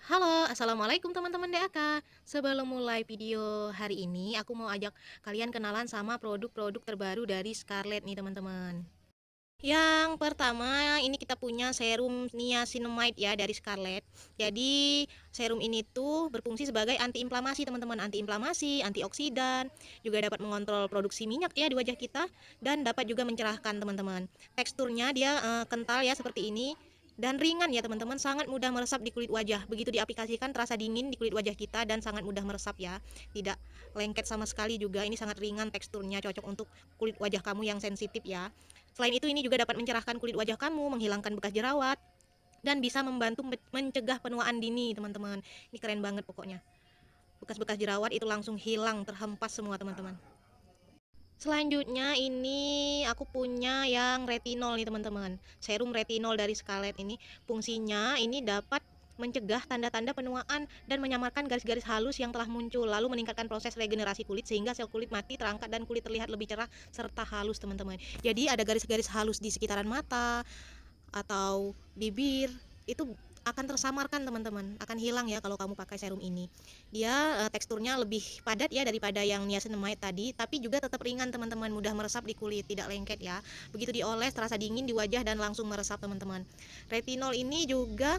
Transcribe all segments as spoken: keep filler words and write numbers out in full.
Halo, assalamualaikum teman-teman D A K. Sebelum mulai video hari ini, aku mau ajak kalian kenalan sama produk-produk terbaru dari Scarlett nih teman-teman. Yang pertama, ini kita punya serum niacinamide ya dari Scarlett. Jadi serum ini tuh berfungsi sebagai antiinflamasi teman-teman, antiinflamasi, antioksidan, juga dapat mengontrol produksi minyak ya di wajah kita dan dapat juga mencerahkan teman-teman. Teksturnya dia eh, kental ya seperti ini dan ringan ya teman-teman, sangat mudah meresap di kulit wajah. Begitu diaplikasikan terasa dingin di kulit wajah kita dan sangat mudah meresap ya. Tidak lengket sama sekali juga. Ini sangat ringan teksturnya, cocok untuk kulit wajah kamu yang sensitif ya. Selain itu ini juga dapat mencerahkan kulit wajah kamu, menghilangkan bekas jerawat dan bisa membantu mencegah penuaan dini teman-teman. Ini keren banget pokoknya. Bekas-bekas jerawat itu langsung hilang, terhempas semua teman-teman. Selanjutnya ini aku punya yang retinol nih teman-teman. Serum retinol dari Scarlett ini fungsinya ini dapat mencegah tanda-tanda penuaan dan menyamarkan garis-garis halus yang telah muncul, lalu meningkatkan proses regenerasi kulit sehingga sel kulit mati terangkat dan kulit terlihat lebih cerah serta halus teman-teman. Jadi ada garis-garis halus di sekitaran mata atau bibir itu akan tersamarkan teman-teman, akan hilang ya kalau kamu pakai serum ini. Dia uh, teksturnya lebih padat ya daripada yang niacinamide tadi, tapi juga tetap ringan teman-teman, mudah meresap di kulit, tidak lengket ya. Begitu dioles terasa dingin di wajah dan langsung meresap teman-teman. Retinol ini juga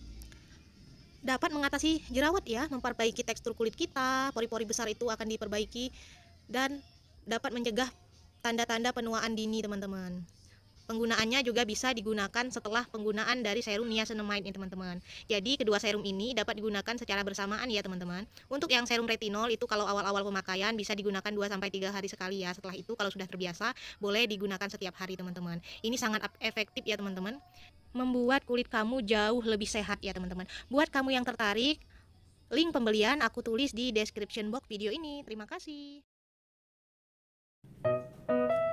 dapat mengatasi jerawat ya, memperbaiki tekstur kulit kita, pori-pori besar itu akan diperbaiki dan dapat mencegah tanda-tanda penuaan dini teman-teman. Penggunaannya juga bisa digunakan setelah penggunaan dari serum niacinamide nih teman-teman. Jadi kedua serum ini dapat digunakan secara bersamaan ya teman-teman. Untuk yang serum retinol itu kalau awal-awal pemakaian bisa digunakan dua sampai tiga hari sekali ya. Setelah itu kalau sudah terbiasa boleh digunakan setiap hari teman-teman. Ini sangat efektif ya teman-teman. Membuat kulit kamu jauh lebih sehat ya teman-teman. Buat kamu yang tertarik, link pembelian aku tulis di description box video ini. Terima kasih.